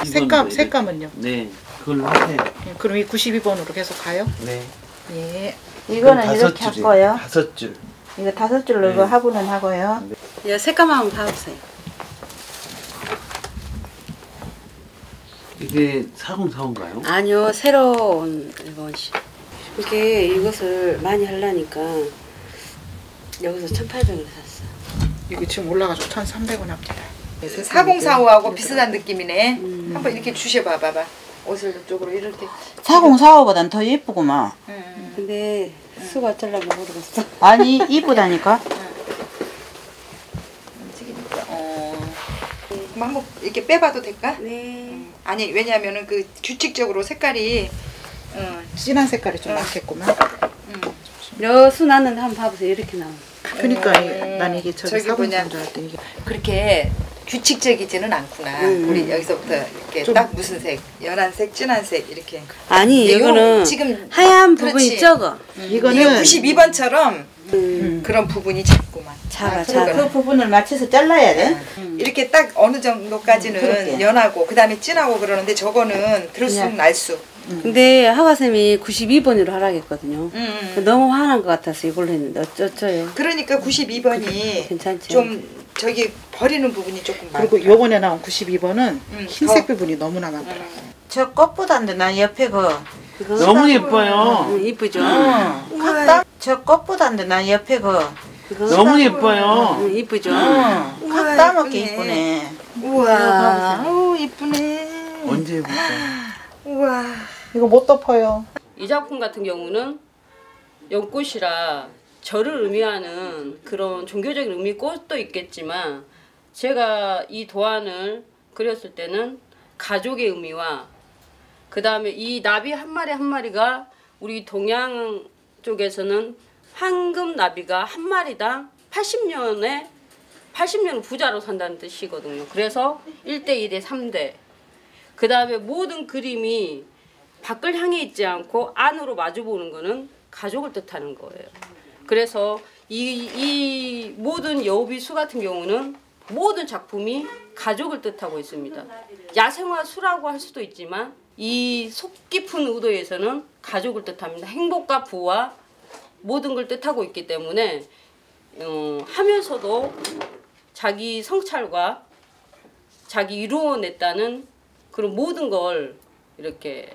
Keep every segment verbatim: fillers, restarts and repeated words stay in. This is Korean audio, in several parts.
색감, 색감은요? 네, 그걸로 하세요. 예, 그럼 이 구십이 번으로 계속 가요? 네. 예. 이거는 이렇게 할 거예요. 다섯 줄. 이거 다섯 줄로 네. 이거 화분은 하고요. 네. 예, 색감 한번 봐보세요. 이게 사공사원가요? 아니요, 새로운 일본식. 이게 이것을 많이 하려니까 여기서 천팔백 원 샀어. 이게 지금 올라가지고 천삼백 원 합니다. 사공사오하고 비슷한 느낌이네. 음. 한번 이렇게 주셔봐 봐봐. 옷을 이쪽으로 이렇게. 사공사오보단 더 예쁘구만. 음. 근데 수가 어쩌려고 모르겠어. 아니 이쁘다니까. 움직이니까. 어. 그럼 한번 이렇게 빼봐도 될까? 네. 음. 아니 왜냐하면은 그 규칙적으로 색깔이 어. 진한 색깔이 좀 많겠구만. 음. 여수 나는 한번 봐보세요. 이렇게 나와. 그러니까 음. 난 이게 저기 저기 뭐냐. 사공사인 줄 알았더니 이게 그렇게 규칙적이지는 않구나. 음. 우리 여기서부터 이렇게 좀- 딱 무슨 색, 연한색, 진한색 이렇게. 아니 근데 이거는 요- 지금 하얀 그렇지. 부분이 적어. 이거는 이게 구십이 번처럼 음. 그런 부분이 작구만. 작아, 아, 작아. 그 부분을 맞춰서 잘라야 돼. 이렇게 딱 어느 정도까지는 음, 그렇게. 연하고 그 다음에 진하고 그러는데 저거는 들쑥 그냥- 날쑥. 근데 하가쌤이 구십이 번으로 하라겠거든요. 음, 그 너무 화난 것 같아서 이걸로 했는데 어쩌죠? 그러니까 구십이 번이 괜찮죠? 좀 저기 버리는 부분이 조금 많아. 그리고 요번에 나온 구십이 번은 음, 흰색 더. 부분이 너무나 많더라. 저 꽃보다인데 난 옆에 그 그거 너무 예뻐요. 응, 이쁘죠? 깍담 저 꽃보다인데 난 옆에 그 그거 너무 예뻐요. 응, 이쁘죠? 우와, 깍담하게 이쁘네. 이쁘네. 우와, 오 이쁘네. 언제 해볼까? 우와. 이거 못 덮어요. 이 작품 같은 경우는 연꽃이라 절을 의미하는 그런 종교적인 의미 꽃도 있겠지만 제가 이 도안을 그렸을 때는 가족의 의미와 그 다음에 이 나비 한 마리 한 마리가 우리 동양 쪽에서는 황금 나비가 한 마리당 팔십 년에 팔십 년을 부자로 산다는 뜻이거든요. 그래서 일 대 일 대 삼 대 그 다음에 모든 그림이 밖을 향해 있지 않고 안으로 마주보는 거는 가족을 뜻하는 거예요. 그래서 이, 이 모든 여우비수 같은 경우는 모든 작품이 가족을 뜻하고 있습니다. 야생화 수라고 할 수도 있지만 이 속 깊은 의도에서는 가족을 뜻합니다. 행복과 부와 모든 걸 뜻하고 있기 때문에 어, 하면서도 자기 성찰과 자기 이루어냈다는 그런 모든 걸 이렇게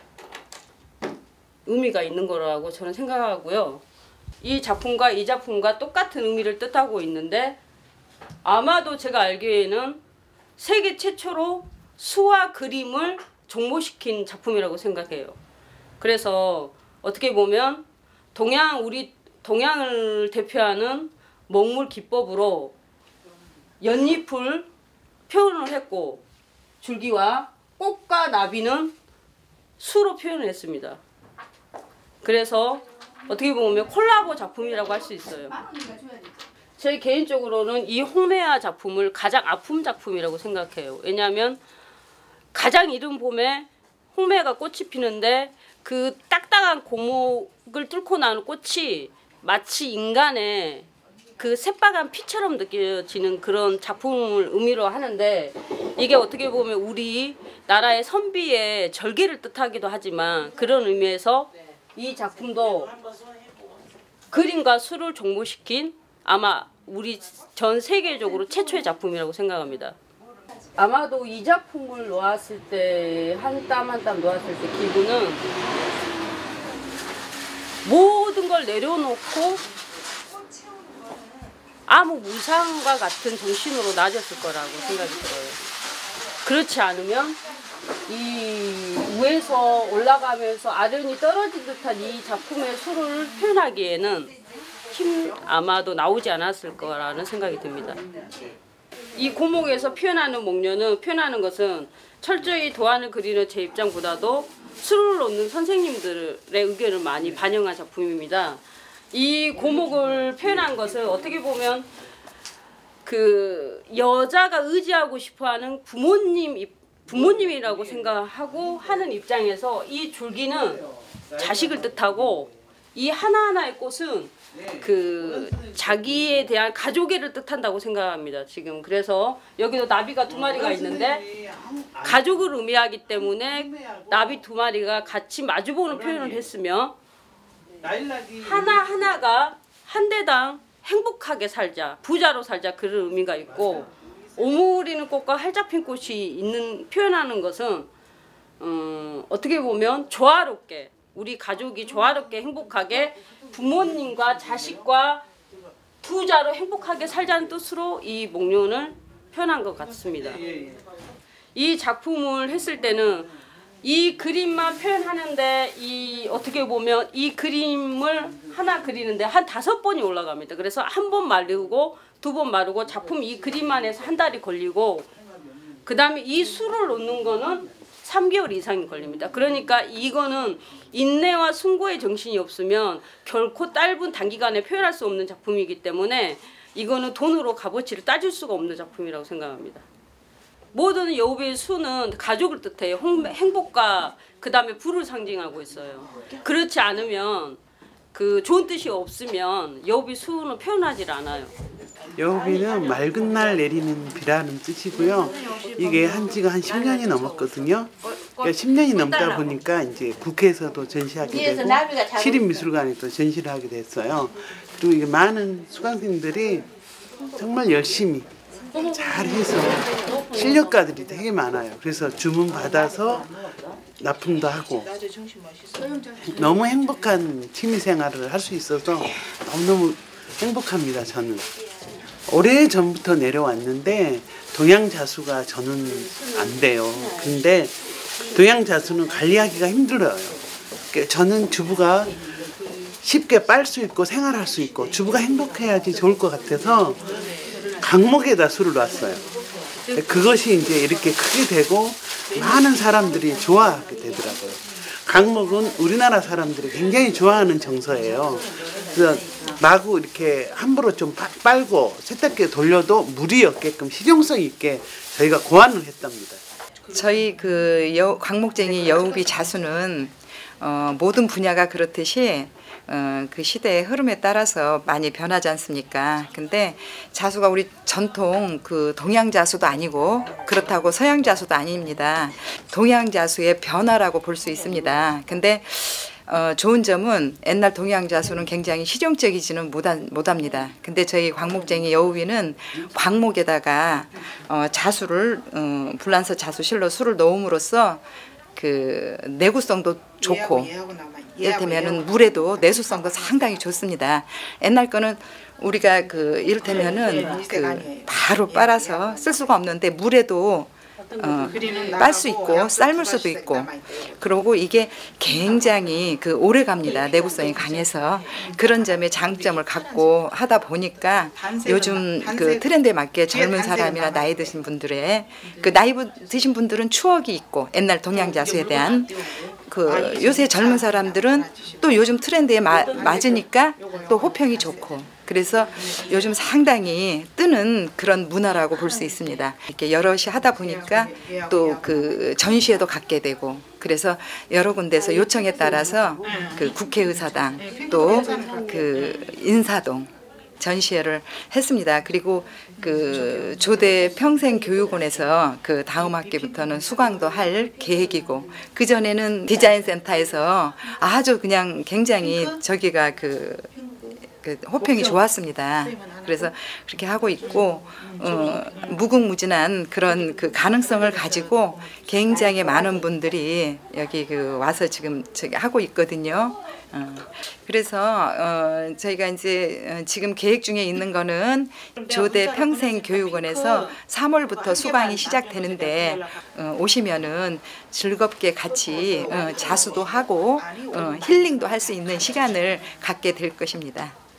의미가 있는 거라고 저는 생각하고요. 이 작품과 이 작품과 똑같은 의미를 뜻하고 있는데 아마도 제가 알기에는 세계 최초로 수와 그림을 접목시킨 작품이라고 생각해요. 그래서 어떻게 보면 동양 우리 동양을 대표하는 먹물 기법으로 연잎을 표현을 했고 줄기와 꽃과 나비는 수로 표현을 했습니다. 그래서 어떻게 보면 콜라보 작품이라고 할 수 있어요. 제 개인적으로는 이 홍매화 작품을 가장 아픔 작품이라고 생각해요. 왜냐하면 가장 이른 봄에 홍매가 꽃이 피는데 그 딱딱한 고목을 뚫고 나는 꽃이 마치 인간의 그 새빨간 피처럼 느껴지는 그런 작품을 의미로 하는데 이게 어떻게 보면 우리 나라의 선비의 절개를 뜻하기도 하지만 그런 의미에서 이 작품도 그림과 수를 접목시킨 아마 우리 전 세계적으로 최초의 작품이라고 생각합니다. 아마도 이 작품을 놓았을 때 한 땀 한 땀 놓았을 때 기분은 모든 걸 내려놓고 아무 무상과 같은 정신으로 낮았을 거라고 생각이 들어요. 그렇지 않으면 이 위에서 올라가면서 아련히 떨어진 듯한 이 작품의 수를 표현하기에는 힘 아마도 나오지 않았을 거라는 생각이 듭니다. 이 고목에서 표현하는 목련은 표현하는 것은 철저히 도안을 그리는 제 입장보다도 수를 놓는 선생님들의 의견을 많이 반영한 작품입니다. 이 고목을 표현한 것은 어떻게 보면 그 여자가 의지하고 싶어하는 부모님 부모님이라고 생각하고 하는 입장에서 이 줄기는 자식을 뜻하고 이 하나하나의 꽃은 그 자기에 대한 가족애를 뜻한다고 생각합니다. 지금 그래서 여기도 나비가 두 마리가 있는데 가족을 의미하기 때문에 나비 두 마리가 같이 마주보는 표현을 했으며 하나하나가 한 대당 행복하게 살자, 부자로 살자 그런 의미가 있고 오므리는 꽃과 활짝 핀 꽃이 있는 표현하는 것은 음, 어떻게 보면 조화롭게 우리 가족이 조화롭게 행복하게 부모님과 자식과 부자로 행복하게 살자는 뜻으로 이 목련을 표현한 것 같습니다. 이 작품을 했을 때는 이 그림만 표현하는데 이 어떻게 보면 이 그림을 하나 그리는데 한 다섯 번이 올라갑니다. 그래서 한 번 마르고 두 번 마르고 작품 이 그림만 해서 한 달이 걸리고 그 다음에 이 수를 놓는 거는 삼 개월 이상이 걸립니다. 그러니까 이거는 인내와 승고의 정신이 없으면 결코 짧은 단기간에 표현할 수 없는 작품이기 때문에 이거는 돈으로 값어치를 따질 수가 없는 작품이라고 생각합니다. 모든 여우비의 수는 가족을 뜻해요. 행복과 그 다음에 부를 상징하고 있어요. 그렇지 않으면 그 좋은 뜻이 없으면 여우비 수는 표현하지 않아요. 여우비는 맑은 날 내리는 비라는 뜻이고요. 이게 한 지가 한 십 년이 넘었거든요. 그러니까 십 년이 넘다 보니까 이제 국회에서도 전시하게 되고 시립미술관에도 전시를 하게 됐어요. 그리고 이게 많은 수강생들이 정말 열심히 잘해서 실력가들이 되게 많아요. 그래서 주문 받아서 납품도 하고 너무 행복한 취미생활을 할 수 있어서 너무너무 행복합니다. 저는 오래 전부터 내려왔는데 동양자수가 저는 안 돼요. 근데 동양자수는 관리하기가 힘들어요. 저는 주부가 쉽게 빨 수 있고 생활할 수 있고 주부가 행복해야지 좋을 것 같아서 강목에다 수를 놨어요. 그것이 이제 이렇게 크게 되고 많은 사람들이 좋아하게 되더라고요. 강목은 우리나라 사람들이 굉장히 좋아하는 정서예요. 그래서 마구 이렇게 함부로 좀 빨고 세탁기에 돌려도 물이 없게끔 실용성 있게 저희가 고안을 했답니다. 저희 그 여, 광목쟁이 여우비 자수는 어, 모든 분야가 그렇듯이 어, 그 시대의 흐름에 따라서 많이 변하지 않습니까? 근데 자수가 우리 전통 그 동양 자수도 아니고 그렇다고 서양 자수도 아닙니다. 동양 자수의 변화라고 볼 수 있습니다. 근데 어, 좋은 점은 옛날 동양 자수는 굉장히 실용적이지는 못하, 못합니다. 근데 저희 광목쟁이 여우비는 광목에다가 어, 자수를 어, 불란서 자수실로 수를 넣음으로써 그 내구성도 좋고 이를테면은 물에도 내수성도 상당히 좋습니다. 옛날 거는 우리가 그 이를테면은 그 바로 빨아서 쓸 수가 없는데 물에도 어, 빨 수 있고 삶을 수도 있고 그러고 이게 굉장히 그 오래 갑니다. 내구성이 강해서 그런 점에 장점을 갖고 하다 보니까 요즘 그 트렌드에 맞게 젊은 사람이나 나이 드신 분들의 그 나이 드신 분들은 추억이 있고 옛날 동양자수에 대한 그 요새 젊은 사람들은 또 요즘 트렌드에 마, 맞으니까 또 호평이 좋고 그래서 요즘 상당히 뜨는 그런 문화라고 볼 수 있습니다. 이렇게 여럿이 하다 보니까 또 그 전시회도 갖게 되고 그래서 여러 군데서 요청에 따라서 그 국회의사당 또 그 인사동 전시회를 했습니다. 그리고 그 조대 평생교육원에서 그 다음 학기부터는 수강도 할 계획이고 그 전에는 디자인 센터에서 아주 그냥 굉장히 저기가 그 그 호평이 좋았습니다. 그래서 그렇게 하고 있고 어, 무궁무진한 그런 그 가능성을 가지고 굉장히 많은 분들이 여기 그 와서 지금 저기 하고 있거든요. 어, 그래서 어, 저희가 이제 지금 계획 중에 있는 거는 조대 평생교육원에서 삼월부터 수강이 시작되는데 어, 오시면은 즐겁게 같이 어, 자수도 하고 어, 힐링도 할 수 있는 시간을 갖게 될 것입니다.